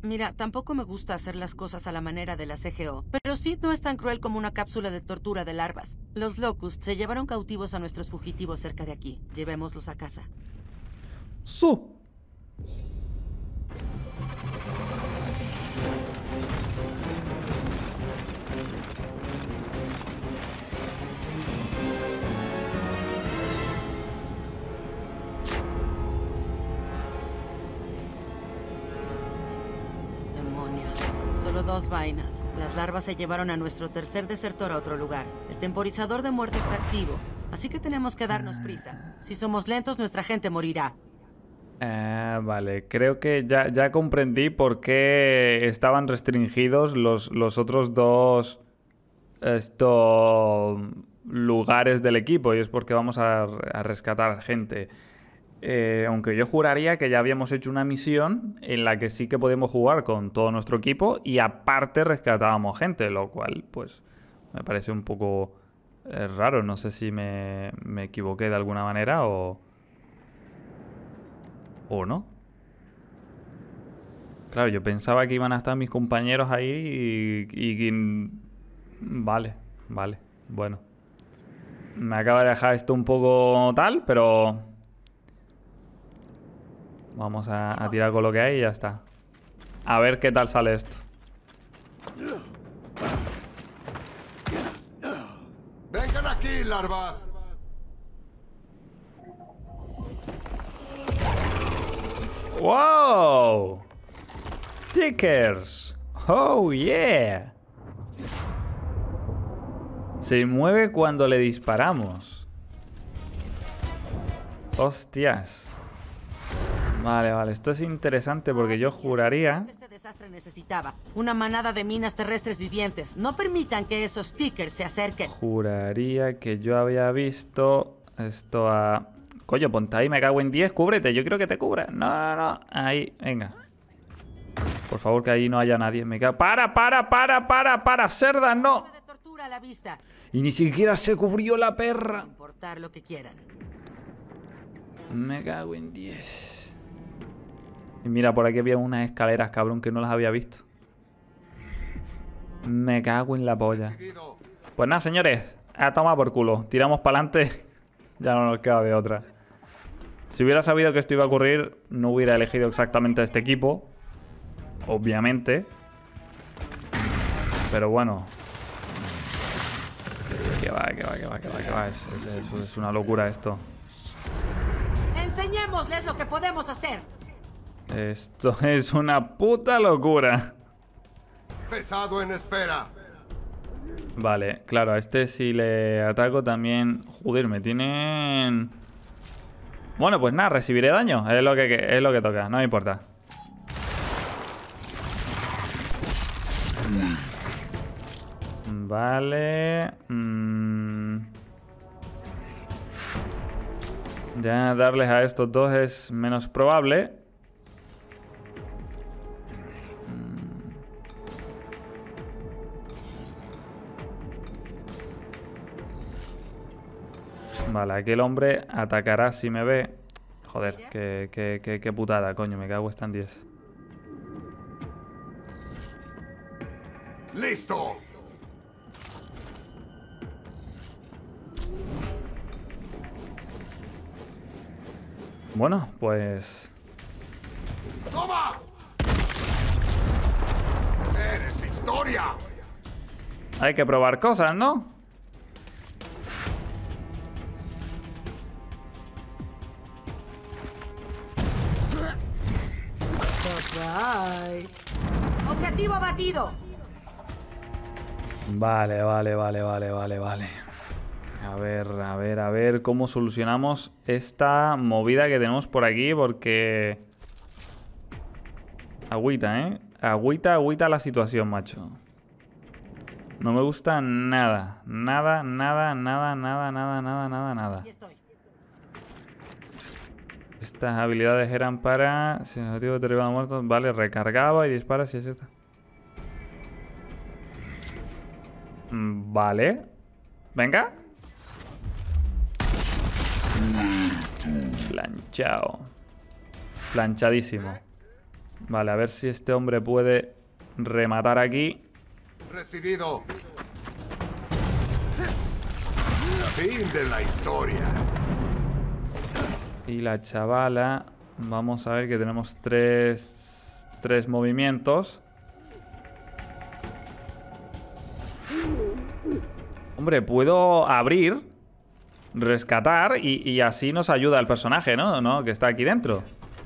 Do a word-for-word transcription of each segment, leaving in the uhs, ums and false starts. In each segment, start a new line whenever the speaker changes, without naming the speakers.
Mira, tampoco me gusta hacer las cosas a la manera de la C G O, pero Sid no es tan cruel como una cápsula de tortura de larvas. Los Locusts se llevaron cautivos a nuestros fugitivos cerca de aquí. Llevémoslos a casa.
¡Su!
Solo dos vainas. Las larvas se llevaron a nuestro tercer desertor a otro lugar. El temporizador de muerte está activo, así que tenemos que darnos prisa. Si somos lentos, nuestra gente morirá.
Eh, vale, creo que ya, ya comprendí por qué estaban restringidos los, los otros dos esto, lugares del equipo, y es porque vamos a, a rescatar gente. Eh, aunque yo juraría que ya habíamos hecho una misión en la que sí que podíamos jugar con todo nuestro equipo y aparte rescatábamos gente, lo cual pues me parece un poco eh, raro. No sé si me, me equivoqué de alguna manera o... o no. Claro, yo pensaba que iban a estar mis compañeros ahí y... y, y... Vale, vale, bueno. Me acaba de dejar esto un poco tal, pero... Vamos a, a tirar con lo que hay y ya está. A ver qué tal sale esto.
¡Vengan aquí, larvas!
¡Wow! ¡Tickers! ¡Oh, yeah! Se mueve cuando le disparamos. ¡Hostias! Vale, vale, esto es interesante porque yo juraría...
Este desastre necesitaba una manada de minas terrestres vivientes. No permitan que esos tickers se acerquen.
Juraría que yo había visto esto a... Coño, ponte ahí, me cago en diez, cúbrete, yo quiero que te cubra. No, no, no, ahí, venga. Por favor, que ahí no haya nadie. Me cago... ¡Para, para, para, para, para, cerda, no!
De tortura a la vista.
Y ni siquiera se cubrió la perra.
No importar lo que quieran.
Me cago en diez. Y mira, por aquí había unas escaleras, cabrón, que no las había visto. Me cago en la polla. Pues nada, señores. A tomar por culo. Tiramos para adelante. Ya no nos queda de otra. Si hubiera sabido que esto iba a ocurrir, no hubiera elegido exactamente este equipo. Obviamente. Pero bueno. Que va, que va, que va, que va, que va. Es, es, es, es una locura esto.
Enseñémosles lo que podemos hacer.
Esto es una puta locura.
Pesado en espera.
Vale, claro, a este si le ataco también... Joder, me tienen... Bueno, pues nada, recibiré daño. Es lo que, es lo que toca, no me importa. Vale... Mm... Ya darles a estos dos es menos probable. Vale, aquel hombre atacará si me ve. Joder, qué, qué, qué, qué putada, coño, me cago en diez.
¡Listo!
Bueno, pues...
¡Toma! ¡Eres historia!
Hay que probar cosas, ¿no?
Bye. Objetivo abatido.
Vale, vale, vale, vale, vale, vale. A ver, a ver, a ver cómo solucionamos esta movida que tenemos por aquí, porque... Agüita, ¿eh? Agüita, agüita la situación, macho. No me gusta nada. Nada, nada, nada, nada, nada, nada, nada, nada.
Aquí estoy.
Estas habilidades eran para... Si el objetivo te derribado muerto, vale, recargaba y dispara si es esta. Vale. Venga. Planchado. Planchadísimo. Vale, a ver si este hombre puede rematar aquí.
Recibido. Fin de la historia.
Y la chavala... Vamos a ver que tenemos tres... Tres movimientos. Hombre, puedo abrir, rescatar y, y así nos ayuda el personaje, ¿no? ¿no? Que está aquí dentro.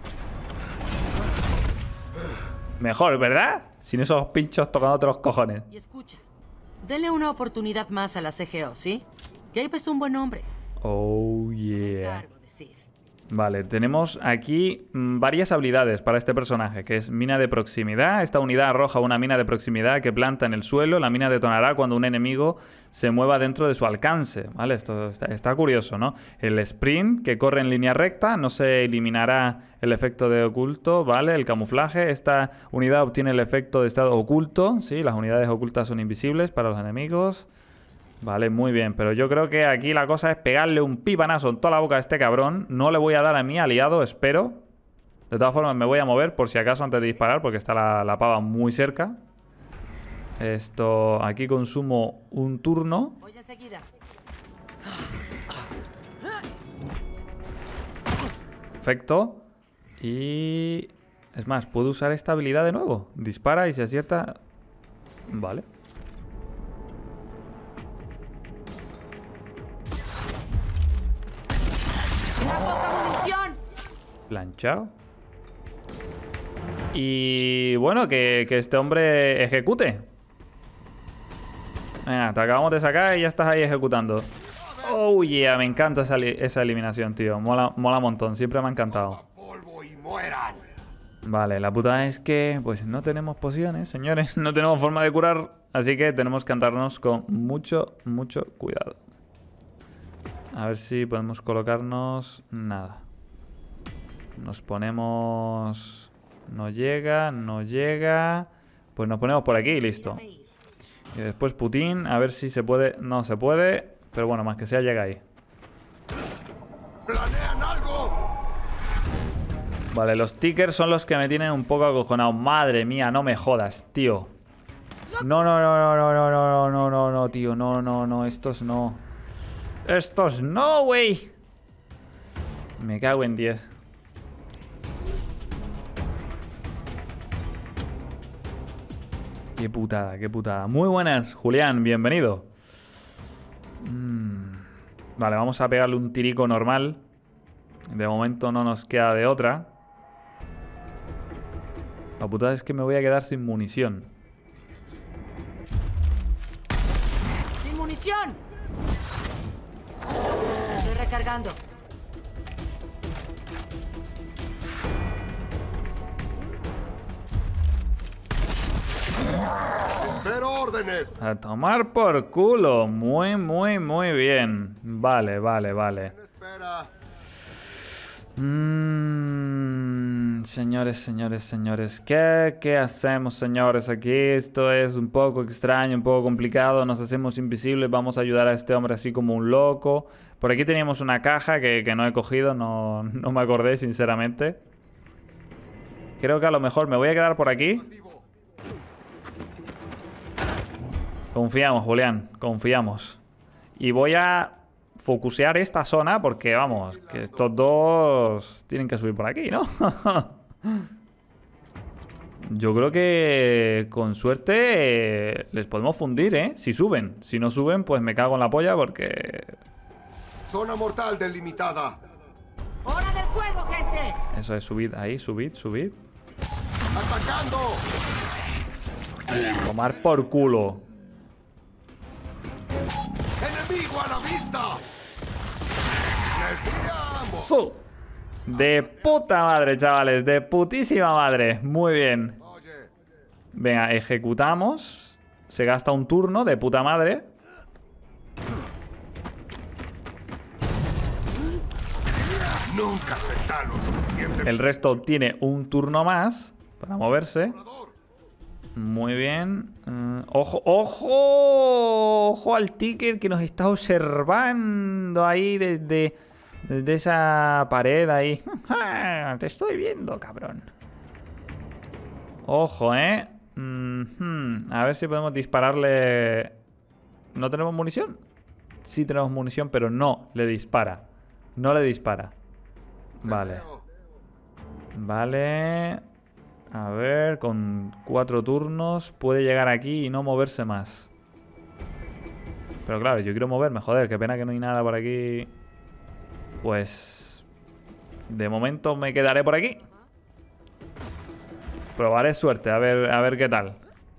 Mejor, ¿verdad? Sin esos pinchos tocándote los cojones.
Y escucha, dele una oportunidad más a la C G O, ¿sí? Gabe es un buen hombre.
Oh,
Me
yeah.
encargo de Sid.
Vale, tenemos aquí mm, varias habilidades para este personaje, que es mina de proximidad. Esta unidad arroja una mina de proximidad que planta en el suelo. La mina detonará cuando un enemigo se mueva dentro de su alcance. Vale, esto está, está curioso, ¿no? El sprint, que corre en línea recta, no se eliminará el efecto de oculto, ¿vale? El camuflaje, esta unidad obtiene el efecto de estado oculto, ¿sí? Las unidades ocultas son invisibles para los enemigos. Vale, muy bien, pero yo creo que aquí la cosa es pegarle un pipanazo en toda la boca a este cabrón. No le voy a dar a mi aliado, espero. De todas formas me voy a mover por si acaso antes de disparar, porque está la, la pava muy cerca. Esto, aquí consumo un turno.
Voy enseguida.
Perfecto. Y... es más, puedo usar esta habilidad de nuevo. Dispara y se acierta. Vale.
¡Una poca munición!
Planchado. Y bueno, que, que este hombre ejecute. Venga, te acabamos de sacar y ya estás ahí ejecutando. Oh yeah, me encanta esa, esa eliminación, tío. Mola, mola un montón, siempre me ha encantado.
Polvo y mueran.
Vale, la puta es que pues no tenemos pociones, señores. No tenemos forma de curar, así que tenemos que andarnos con mucho, mucho cuidado. A ver si podemos colocarnos... Nada. Nos ponemos... No llega, no llega... Pues nos ponemos por aquí y listo. Y después Putin, a ver si se puede... No se puede, pero bueno, más que sea llega ahí.
¡Planean algo!
Vale, los tickers son los que me tienen un poco acojonado. Madre mía, no me jodas, tío. No, no, no, no, no, no, no, no, no, no, tío. No, no, no, estos no. Estos no, güey. Me cago en diez. Qué putada, qué putada. Muy buenas, Julián, bienvenido. Mm. Vale, vamos a pegarle un tirico normal. De momento no nos queda de otra. La putada es que me voy a quedar sin munición.
¡Sin munición! Estoy recargando.
Espero órdenes.
A tomar por culo. Muy, muy, muy bien. Vale, vale, vale.
Espera.
Mm, señores, señores, señores. ¿Qué, ¿Qué hacemos, señores? Aquí esto es un poco extraño, un poco complicado. Nos hacemos invisibles. Vamos a ayudar a este hombre así como un loco. Por aquí teníamos una caja que, que no he cogido. No, no me acordé, sinceramente. Creo que a lo mejor me voy a quedar por aquí. Confiamos, Julián. Confiamos. Y voy a focusear esta zona porque, vamos, que estos dos tienen que subir por aquí, ¿no? Yo creo que con suerte eh, les podemos fundir, ¿eh? Si suben. Si no suben, pues me cago en la polla porque...
Zona mortal delimitada.
¡Hora del juego, gente!
Eso es, subid ahí, subid, subid.
¡Atacando!
Tomar por culo.
¡Enemigo a la vista! ¡Necesitamos!
Su. De puta madre, chavales. De putísima madre. Muy bien.
Oye,
Venga, ejecutamos. Se gasta un turno de puta madre.
nunca se está lo suficiente.
El resto obtiene un turno más para moverse. Muy bien. Uh, ojo, ojo, ojo al ticker que nos está observando ahí desde, desde esa pared ahí. Te estoy viendo, cabrón. Ojo, ¿eh? Mm-hmm. A ver si podemos dispararle... ¿No tenemos munición? Sí tenemos munición, pero no le dispara. No le dispara. Vale. Vale. A ver, con cuatro turnos puede llegar aquí y no moverse más. Pero claro, yo quiero moverme, joder, qué pena que no hay nada por aquí. Pues... de momento me quedaré por aquí. Probaré suerte, a ver, a ver qué tal.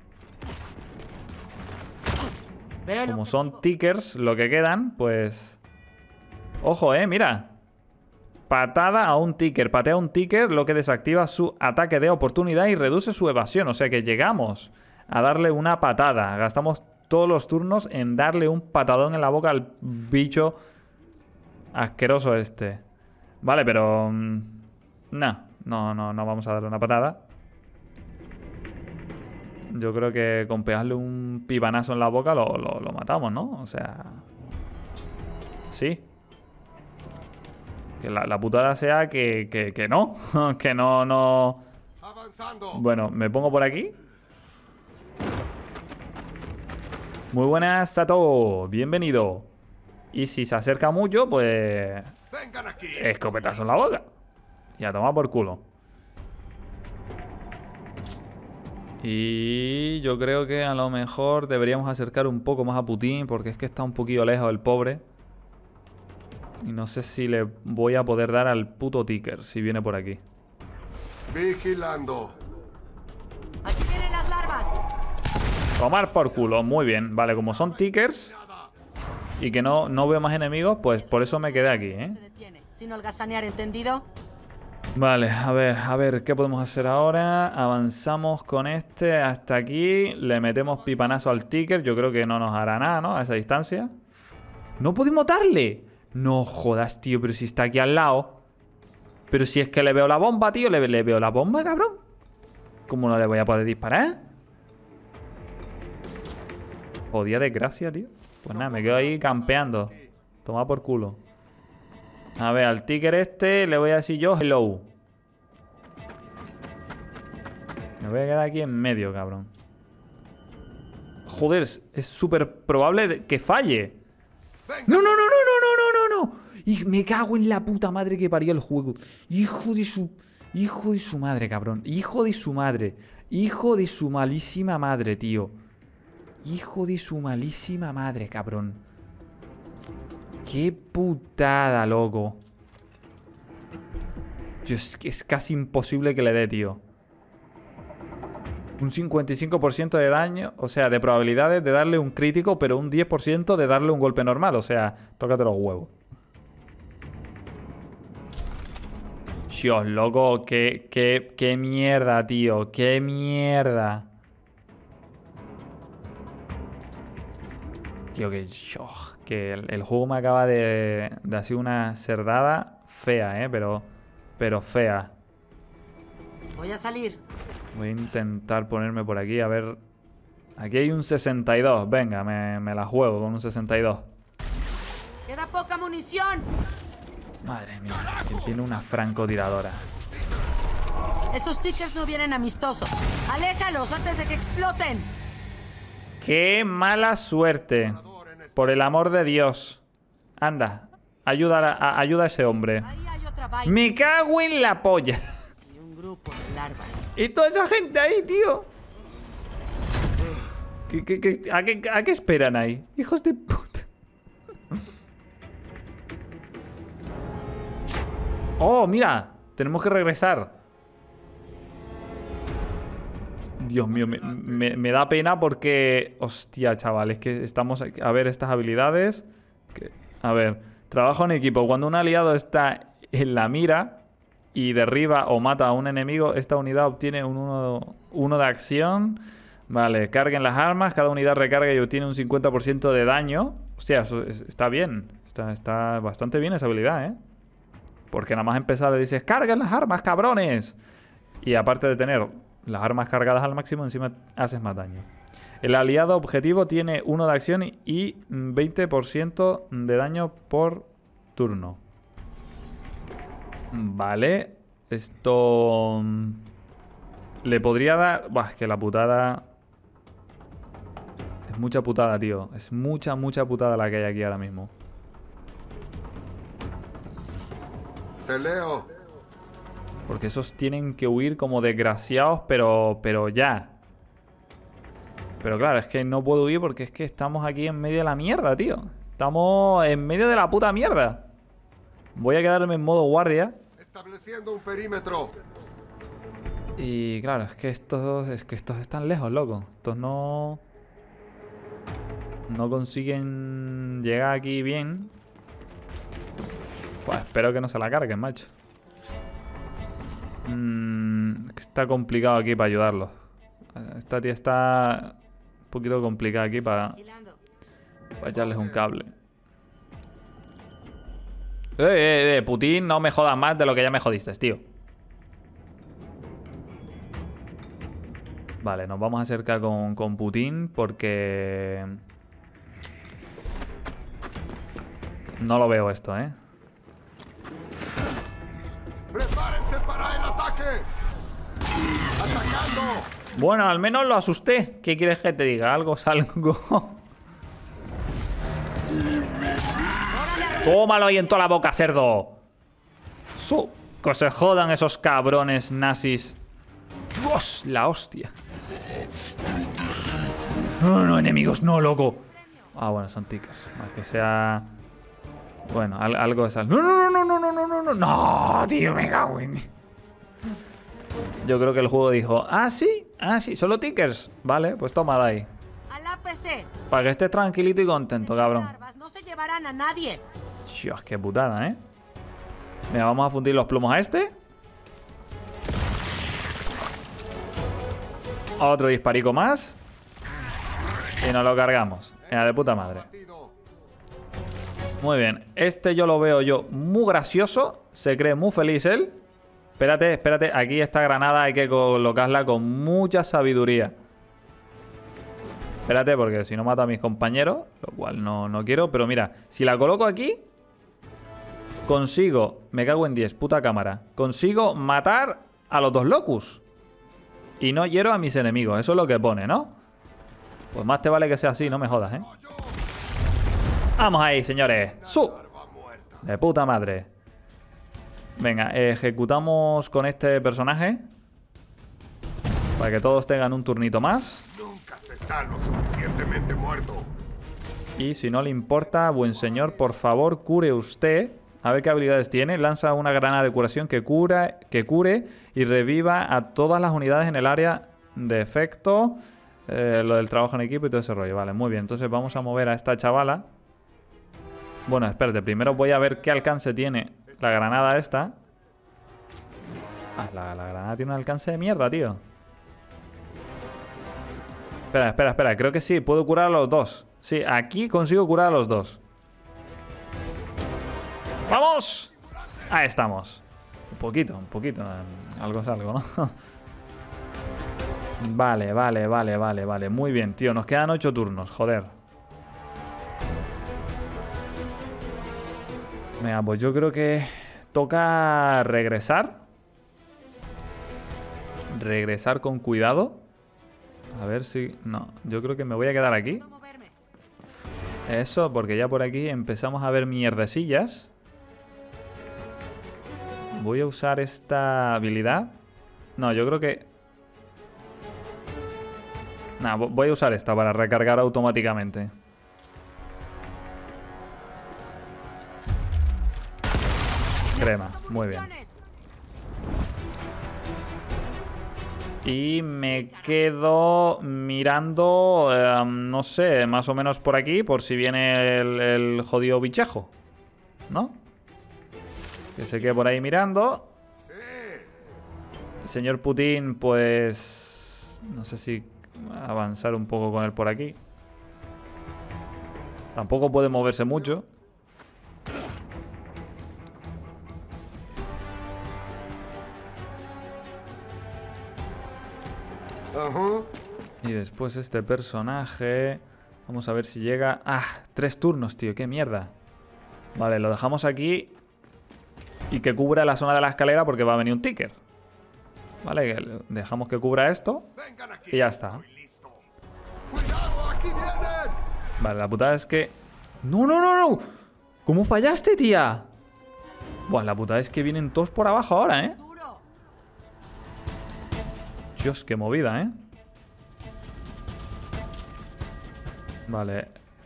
Como son tickers lo que quedan, pues... Ojo, eh, mira. Patada a un ticker. Patea a un ticker, lo que desactiva su ataque de oportunidad y reduce su evasión. O sea que llegamos a darle una patada. Gastamos todos los turnos en darle un patadón en la boca al bicho asqueroso este. Vale, pero... No, no, no, no vamos a darle una patada. Yo creo que con pegarle un pibanazo en la boca lo, lo, lo matamos, ¿no? O sea... Sí. Que la, la putada sea que, que, que no. Que no, no... Bueno, me pongo por aquí. Muy buenas, Sato. Bienvenido. Y si se acerca mucho, pues... escopetazo en la boca. Y a tomar por culo. Y yo creo que a lo mejor deberíamos acercar un poco más a Putin, porque es que está un poquillo lejos el pobre. Y no sé si le voy a poder dar al puto ticker si viene por aquí.
Vigilando.
Aquí vienen las larvas.
Tomar por culo, muy bien. Vale, como son tickers y que no, no veo más enemigos, pues por eso me quedé aquí, ¿eh?
Se detiene. Sin holgazanear, ¿entendido?
Vale, a ver, a ver, ¿qué podemos hacer ahora? Avanzamos con este hasta aquí. Le metemos pipanazo al ticker. Yo creo que no nos hará nada, ¿no? A esa distancia. ¡No pudimos darle! No jodas, tío, pero si está aquí al lado. Pero si es que le veo la bomba, tío. Le, le veo la bomba, cabrón. ¿Cómo no le voy a poder disparar? Jodida desgracia, tío. Pues nada, me quedo ahí campeando. Toma por culo. A ver, al ticker este le voy a decir yo hello. Me voy a quedar aquí en medio, cabrón. Joder, es súper probable que falle. No, no, no, no, no, no, no, no. Y me cago en la puta madre que parió el juego. Hijo de su... Hijo de su madre, cabrón. Hijo de su madre. Hijo de su malísima madre, tío. Hijo de su malísima madre, cabrón. Qué putada, loco. Yo, es que es casi imposible que le dé, tío. Un cincuenta y cinco por ciento de daño, o sea, de probabilidades de darle un crítico, pero un diez por ciento de darle un golpe normal. O sea, tócate los huevos. Dios, loco, qué, qué, qué mierda, tío. Qué mierda. Tío, que, oh, que el, el juego me acaba de, de hacer una cerdada fea, ¿eh? Pero, pero fea.
Voy a salir.
Voy a intentar ponerme por aquí, a ver... Aquí hay un sesenta y dos. Venga, me, me la juego con un sesenta y dos.
¡Queda poca munición!
Madre mía, que tiene una francotiradora.
Esos tickers no vienen amistosos. ¡Aléjalos antes de que exploten!
¡Qué mala suerte! Por el amor de Dios. Anda, ayuda a, a, ayuda a ese hombre.
Ahí hay otra vaina.
¡Me cago en la polla!
Y un grupo de larvas.
Y toda esa gente ahí, tío. ¿Qué, qué, qué, a, qué, ¿A qué esperan ahí? Hijos de puta. Oh, mira. Tenemos que regresar. Dios mío, me, me, me da pena porque... Hostia, chaval, es que estamos... A ver estas habilidades. Que, a ver, trabajo en equipo. Cuando un aliado está en la mira y derriba o mata a un enemigo, esta unidad obtiene un uno, uno de acción. Vale, carguen las armas. Cada unidad recarga y obtiene un cincuenta por ciento de daño. Hostia, eso es, está bien. Está, está bastante bien esa habilidad, ¿eh? Porque nada más empezar le dices, carguen las armas, cabrones. Y aparte de tener las armas cargadas al máximo, encima haces más daño. El aliado objetivo tiene uno de acción y veinte por ciento de daño por turno. Vale. Esto... Le podría dar... Buah, es que la putada... Es mucha putada, tío. Es mucha, mucha putada la que hay aquí ahora mismo.
Te leo.
Porque esos tienen que huir como desgraciados, pero, pero ya. Pero claro, es que no puedo huir porque es que estamos aquí en medio de la mierda, tío. Estamos en medio de la puta mierda. Voy a quedarme en modo guardia.
Estableciendo un perímetro.
Y claro, es que estos, es que estos están lejos, loco. Estos no... No consiguen llegar aquí bien. Pues espero que no se la carguen, macho. Mm, está complicado aquí para ayudarlos. Esta tía está un poquito complicada aquí para, para echarles un cable. Eh, eh, eh, Putin, no me jodas más de lo que ya me jodiste, tío. Vale, nos vamos a acercar con, con Putin porque... No lo veo esto, ¿eh?
¡Prepárense para el ataque! ¡Atacando!
Bueno, al menos lo asusté. ¿Qué quieres que te diga? Algo es algo. Tómalo ahí en toda la boca, cerdo. Su, que se jodan esos cabrones nazis. ¡Dios! La hostia. No, no, enemigos, no, loco. Ah, bueno, son tickets. Más que sea... Bueno, al algo de sal. No, no, no, no, no, no, no, no. No, tío, me cago en... Yo creo que el juego dijo, ah, sí, ah, sí, solo tickers. Vale, pues toma de ahí.
A la P C.
Para que estés tranquilito y contento, cabrón.
Las larvas no se llevarán a nadie.
Dios, qué putada, ¿eh? Mira, vamos a fundir los plomos a este. Otro disparico más. Y nos lo cargamos. Mira, de puta madre. Muy bien. Este yo lo veo yo muy gracioso. Se cree muy feliz él. Espérate, espérate. Aquí esta granada hay que colocarla con mucha sabiduría. Espérate, porque si no mato a mis compañeros, lo cual no, no quiero. Pero mira, si la coloco aquí, consigo, me cago en diez, puta cámara, consigo matar a los dos locus. Y no hiero a mis enemigos. Eso es lo que pone, ¿no? Pues más te vale que sea así, no me jodas, ¿eh? Vamos ahí, señores. ¡Su! De puta madre. Venga, ejecutamos con este personaje. Para que todos tengan un turnito más.
Nunca se está lo suficientemente muerto.
Y si no le importa, buen señor, por favor, cure usted. A ver qué habilidades tiene. Lanza una granada de curación que, cura, que cure y reviva a todas las unidades en el área de efecto. Eh, lo del trabajo en equipo y todo ese rollo. Vale, muy bien. Entonces vamos a mover a esta chavala. Bueno, espérate. Primero voy a ver qué alcance tiene la granada esta. Ah, la, la granada tiene un alcance de mierda, tío. Espera, espera, espera. Creo que sí. Puedo curar a los dos. Sí, aquí consigo curar a los dos. ¡Vamos! Ahí estamos. Un poquito, un poquito. Algo es algo, ¿no? Vale, vale, vale, vale, vale. Muy bien, tío. Nos quedan ocho turnos, joder. Venga, pues yo creo que toca regresar. Regresar con cuidado. A ver si... No, yo creo que me voy a quedar aquí. Eso, porque ya por aquí empezamos a ver mierdecillas. Voy a usar esta habilidad. No, yo creo que... Nah, voy a usar esta para recargar automáticamente. Crema, muy bien. Y me quedo mirando, eh, no sé, más o menos por aquí, por si viene el, el jodido bichejo, ¿no? Que se quede por ahí mirando. El señor Putin, pues... No sé si avanzar un poco con él por aquí. Tampoco puede moverse mucho.
Ajá.
Y después este personaje... Vamos a ver si llega... ¡Ah! Tres turnos, tío. ¡Qué mierda! Vale, lo dejamos aquí. Y que cubra la zona de la escalera porque va a venir un ticker. Vale, dejamos que cubra esto. Y ya está. Vale, la putada es que... ¡No, no, no, no! ¿Cómo fallaste, tía? Buah, la putada es que vienen todos por abajo ahora, ¿eh? Dios, qué movida, ¿eh? Vale.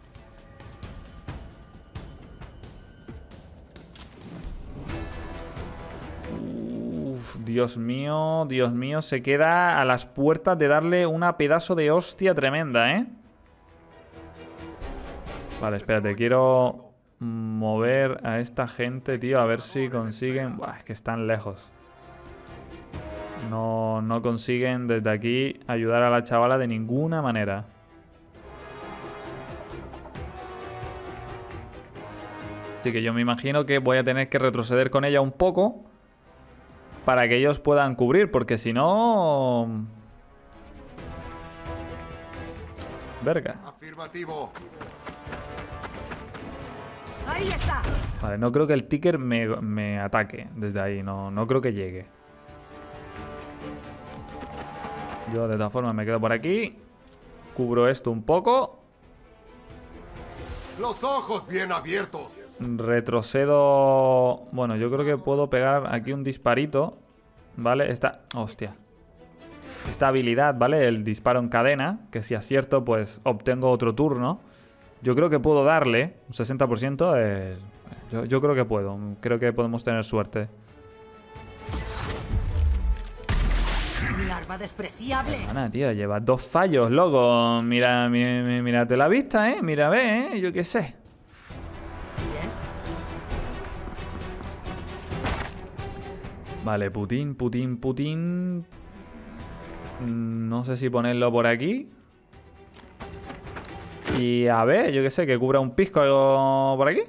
Uf, Dios mío, Dios mío. Se queda a las puertas de darle una pedazo de hostia tremenda, ¿eh? Vale, espérate, quiero mover a esta gente, tío, a ver si consiguen... Buah, es que están lejos. No, no consiguen desde aquí ayudar a la chavala de ninguna manera. Así que yo me imagino que voy a tener que retroceder con ella un poco para que ellos puedan cubrir, porque si no... Verga.
Afirmativo.
Ahí está.
Vale, no creo que el ticker me, me ataque desde ahí. No, no creo que llegue. Yo de todas formas me quedo por aquí. Cubro esto un poco.
Los ojos bien abiertos.
Retrocedo. Bueno, yo creo que puedo pegar aquí un disparito. Vale, esta... Hostia. Esta habilidad, ¿vale? El disparo en cadena. Que si acierto, pues obtengo otro turno. Yo creo que puedo darle un sesenta por ciento. Es... Yo, yo creo que puedo. Creo que podemos tener suerte.
Larva despreciable.
Hermana, tío, llevas dos fallos, loco. Mira, mira, mírate la vista, ¿eh? Mira, ve, ¿eh? Yo qué sé.
Bien.
Vale, Putin, Putin, Putin. No sé si ponerlo por aquí. Y a ver, yo qué sé, que cubra un pisco por aquí.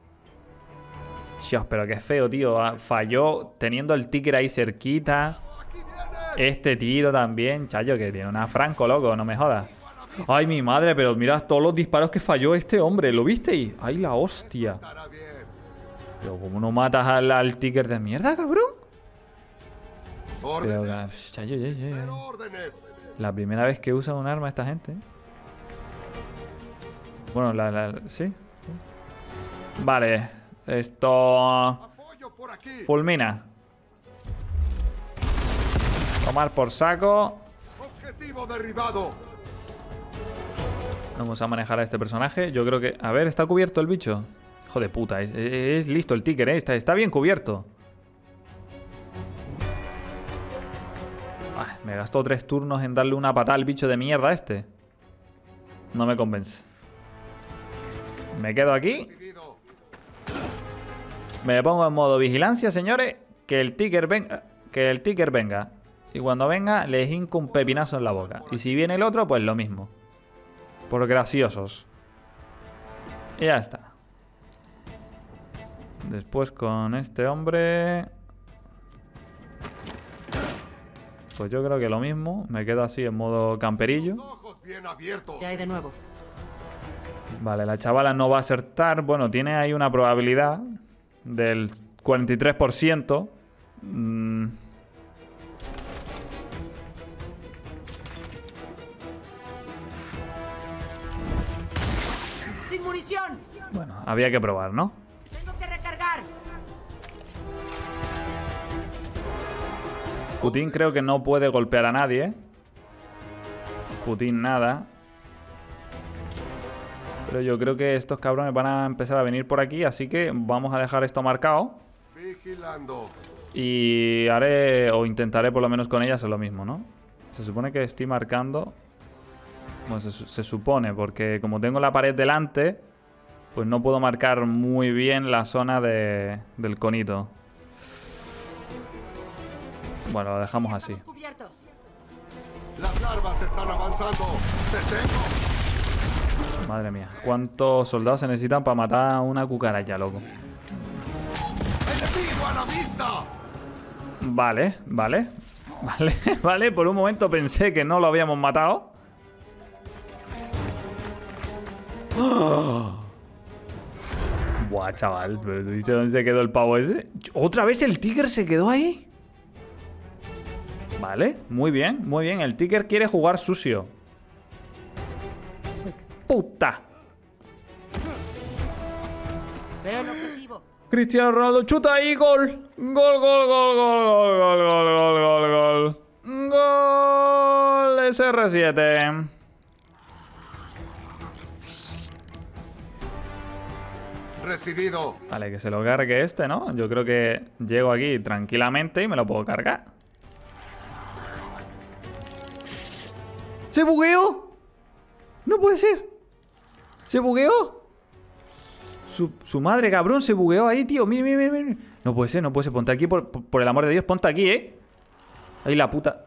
Dios, pero qué feo, tío. Falló teniendo el ticker ahí cerquita. Este tiro también, chayo, que tiene una Franco, loco, no me jodas. Ay, mi madre, pero mirad todos los disparos que falló este hombre, ¿lo visteis? Ay, la hostia. Pero ¿cómo no matas al, al ticker de mierda, cabrón? Pero, chayo, chayo, chayo. La primera vez que usa un arma esta gente. Bueno, la, la, sí. Vale, esto... Fulmina. Tomar por saco.
Objetivo derribado.
Vamos a manejar a este personaje. Yo creo que... A ver, ¿está cubierto el bicho? Hijo de puta, es, es, es listo el ticker, ¿eh? Está, está bien cubierto. Ah, me gastó tres turnos en darle una patada al bicho de mierda este. No me convence. Me quedo aquí. Me pongo en modo vigilancia, señores. Que el ticker venga. Que el ticker venga. Y cuando venga, le hinco un pepinazo en la boca. Y si viene el otro, pues lo mismo. Por graciosos. Y ya está. Después con este hombre... Pues yo creo que lo mismo. Me quedo así en modo camperillo.
¿Qué hay de nuevo?
Vale, la chavala no va a acertar. Bueno, tiene ahí una probabilidad del cuarenta y tres por ciento. Mm.
¡Sin munición!
Bueno, había que probar, ¿no?
Tengo que recargar.
Putin creo que no puede golpear a nadie. Putin nada. Pero yo creo que estos cabrones van a empezar a venir por aquí. Así que vamos a dejar esto marcado.
Vigilando.
Y haré, o intentaré por lo menos con ellas, es lo mismo, ¿no? Se supone que estoy marcando. Bueno, se, se supone, porque como tengo la pared delante, pues no puedo marcar muy bien la zona de, del conito. Bueno, lo dejamos así.
Las larvas están avanzando. Te tengo.
Madre mía, ¿cuántos soldados se necesitan para matar a una cucaracha, loco?
¡Enemigo a la vista!
Vale, vale. Vale, vale, por un momento pensé que no lo habíamos matado. ¡Oh! Buah, chaval, ¿pero viste dónde se quedó el pavo ese? ¿Otra vez el tigre se quedó ahí? Vale, muy bien, muy bien. El Ticker quiere jugar sucio. ¡Puta!
Veo el objetivo.
Cristiano Ronaldo chuta y gol. Gol, gol, gol, gol, gol, gol, gol, gol, gol, gol. Gol S R siete.
Recibido.
Vale, que se lo cargue este, ¿no? Yo creo que llego aquí tranquilamente y me lo puedo cargar. ¡Se bugueó! ¡No puede ser! ¡Se bugueó! Su, su madre, cabrón, se bugueó ahí, tío. Mira, mira, mira, mira. No puede ser, no puede ser. Ponte aquí, por, por, por el amor de Dios, ponte aquí, ¿eh? Ahí la puta.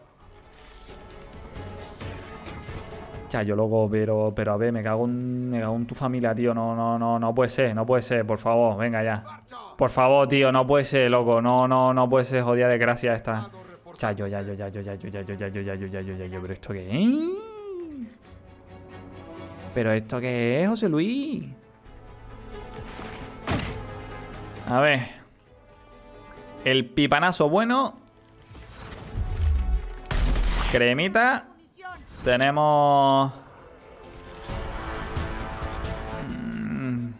Chayo, loco, pero, pero a ver, me cago, en, me cago en tu familia, tío. No, no, no, no puede ser, no puede ser, por favor, venga ya. Por favor, tío, no puede ser, loco. No, no, no puede ser, jodida desgracia esta. Chayo, ya, yo, ya, yo, ya, yo, ya, yo, ya, yo, ya, yo, ya, yo, ya, yo. Pero esto qué es. Pero esto qué es, José Luis. A ver. El pipanazo bueno. Cremita. Tenemos... Mm.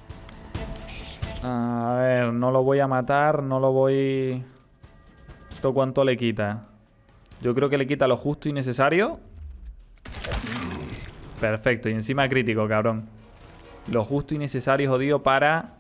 A ver, no lo voy a matar, no lo voy... ¿Esto cuánto le quita? Yo creo que le quita lo justo y necesario. Perfecto, y encima crítico, cabrón. Lo justo y necesario, jodido, para...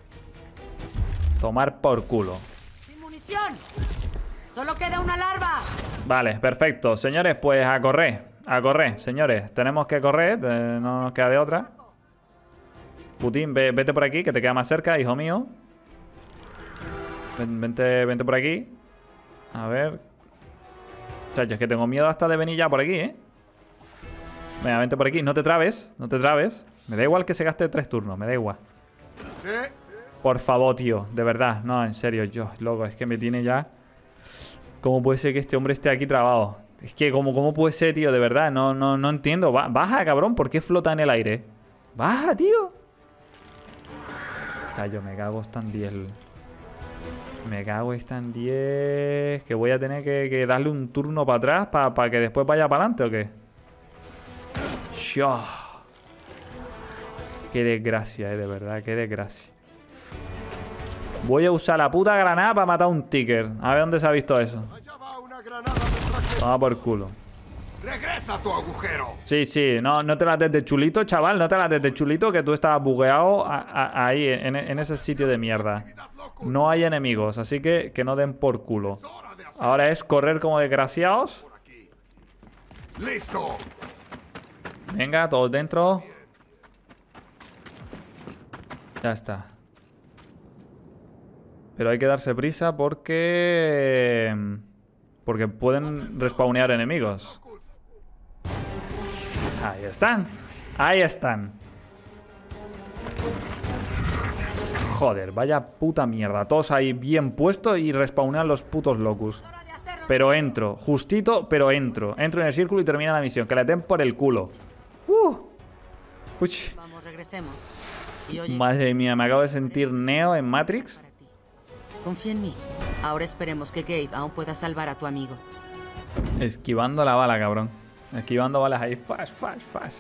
tomar por culo.
¡Sin munición! ¡Solo queda una larva!
Vale, perfecto. Señores, pues a correr. A correr, señores. Tenemos que correr. Eh, no nos queda de otra. Putin, ve, vete por aquí, que te queda más cerca, hijo mío. Ven, vente, vente por aquí. A ver. Chacho, es que tengo miedo hasta de venir ya por aquí, ¿eh? Venga, vente por aquí. No te trabes, no te trabes. Me da igual que se gaste tres turnos, me da igual.
¿Sí?
Por favor, tío. De verdad. No, en serio, yo, loco, es que me tiene ya... ¿Cómo puede ser que este hombre esté aquí trabado? Es que, ¿cómo, cómo puede ser, tío? De verdad, no, no, no entiendo. Baja, cabrón. ¿Por qué flota en el aire? Baja, tío. Chayo, me cago esta en diez. Me cago esta en diez. Que voy a tener que, que darle un turno para atrás para pa que después vaya para adelante, ¿o qué? Shoo. Qué desgracia, eh, de verdad. Qué desgracia. Voy a usar la puta granada para matar a un ticker. A ver dónde se ha visto eso.
Allá va una granada de traje.
Toma por culo.
Regresa a tu agujero.
Sí, sí. No, no te la des de chulito, chaval. No te la des de chulito, que tú estabas bugueado a, a, ahí, en, en ese sitio de mierda. No hay enemigos, así que que no den por culo. Ahora es correr como desgraciados.
Listo.
Venga, todos dentro. Ya está. Pero hay que darse prisa porque... Porque pueden respawnear enemigos. Ahí están. Ahí están. Joder, vaya puta mierda. Todos ahí bien puestos y respawnean los putos locus. Pero entro. Justito, pero entro. Entro en el círculo y termina la misión. Que le den por el culo. Uh. Uy.
Vamos, regresemos. Y oye,
Madre mía, me acabo de sentir Neo en Matrix.
confía en mí. Ahora esperemos que Gabe aún pueda salvar a tu amigo.
Esquivando la bala, cabrón. Esquivando balas ahí. Fast, fast, fast.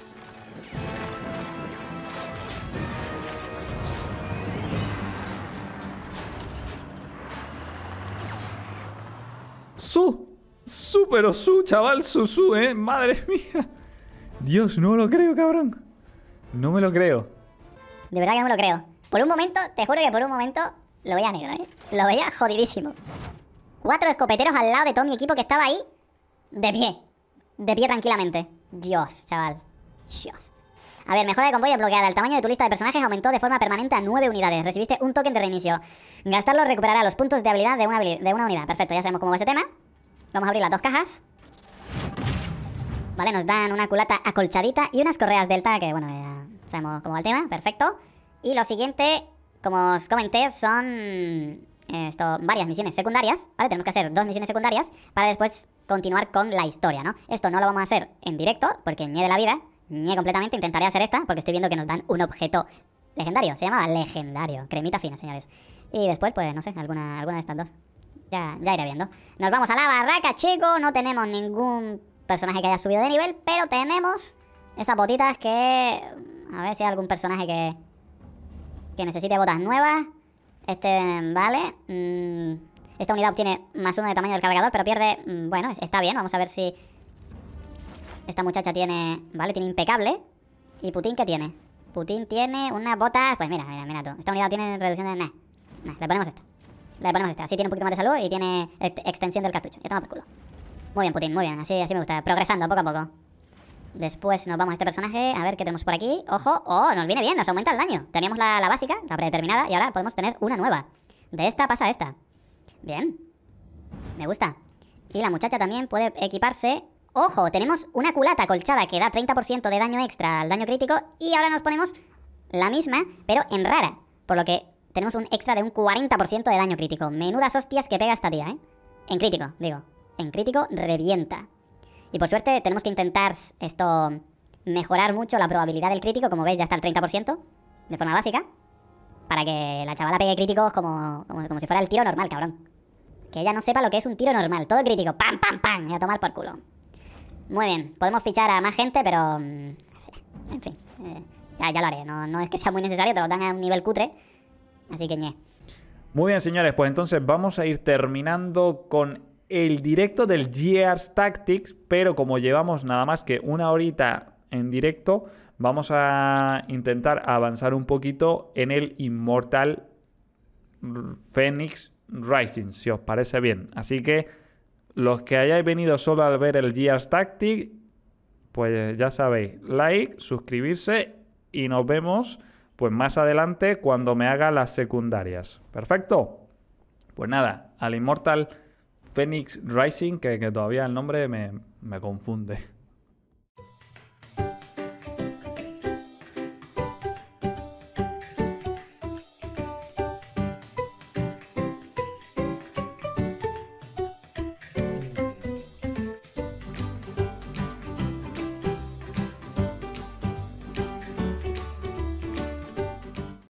Su. Su, pero su, chaval. Su, su, eh. Madre mía. Dios, no me lo creo, cabrón. No me lo creo.
De verdad que no me lo creo. Por un momento, te juro que por un momento lo veía negro, ¿eh? Lo veía jodidísimo. Cuatro escopeteros al lado de todo mi equipo que estaba ahí. De pie. De pie tranquilamente. Dios, chaval. Dios. A ver, mejora de convoy desbloqueada. El tamaño de tu lista de personajes aumentó de forma permanente a nueve unidades. Recibiste un token de reinicio. Gastarlo recuperará los puntos de habilidad de una, de una unidad. Perfecto, ya sabemos cómo va ese tema. Vamos a abrir las dos cajas. Vale, nos dan una culata acolchadita y unas correas delta, que bueno, ya sabemos cómo va el tema. Perfecto. Y lo siguiente, como os comenté, son eh, esto, varias misiones secundarias. Vale, tenemos que hacer dos misiones secundarias para después continuar con la historia, ¿no? Esto no lo vamos a hacer en directo, porque ñe de la vida, ñe completamente. Intentaré hacer esta, porque estoy viendo que nos dan un objeto legendario. Se llamaba legendario. Cremita fina, señores. Y después, pues, no sé, alguna, alguna de estas dos. Ya, ya iré viendo. Nos vamos a la barraca, chicos. No tenemos ningún personaje que haya subido de nivel, pero tenemos esas botitas que... A ver si hay algún personaje que... Que necesite botas nuevas. Este, vale. Mm, esta unidad obtiene más uno de tamaño del cargador, pero pierde... Mm, bueno, está bien. Vamos a ver si... Esta muchacha tiene... Vale, tiene impecable. ¿Y Putin qué tiene? Putin tiene unas botas... Pues mira, mira, mira tú. Esta unidad tiene reducción de... Nah, nah, le ponemos esta. Le ponemos esta. Así tiene un poquito más de salud y tiene extensión del cartucho. Ya toma por culo. Muy bien, Putin, muy bien. Así, así me gusta. Progresando poco a poco. Después nos vamos a este personaje. A ver qué tenemos por aquí. Ojo. Oh, nos viene bien. Nos aumenta el daño. Teníamos la, la básica, la predeterminada. Y ahora podemos tener una nueva. De esta pasa a esta. Bien. Me gusta. Y la muchacha también puede equiparse. Ojo, tenemos una culata colchada que da treinta por ciento de daño extra al daño crítico. Y ahora nos ponemos la misma, pero en rara. Por lo que tenemos un extra de un cuarenta por ciento de daño crítico. Menudas hostias que pega esta tía, ¿eh? En crítico, digo. En crítico revienta. Y por suerte tenemos que intentar esto... Mejorar mucho la probabilidad del crítico. Como veis ya está el treinta por ciento. De forma básica. Para que la chavala pegue críticos como, como, como si fuera el tiro normal, cabrón. Que ella no sepa lo que es un tiro normal. Todo crítico. ¡Pam, pam, pam! Y a tomar por culo. Muy bien. Podemos fichar a más gente, pero... En fin. Eh, ya, ya lo haré. No, no es que sea muy necesario. Te lo dan a un nivel cutre. Así que ñe.
Muy bien, señores, pues entonces vamos a ir terminando con el directo del Gears Tactics, pero como llevamos nada más que una horita en directo, vamos a intentar avanzar un poquito en el Immortal Phoenix Rising, si os parece bien. Así que los que hayáis venido solo al ver el Gears Tactics, pues ya sabéis, like, suscribirse y nos vemos... Pues más adelante cuando me haga las secundarias. ¿Perfecto? Pues nada, al Immortal Phoenix Rising, que, que todavía el nombre me, me confunde.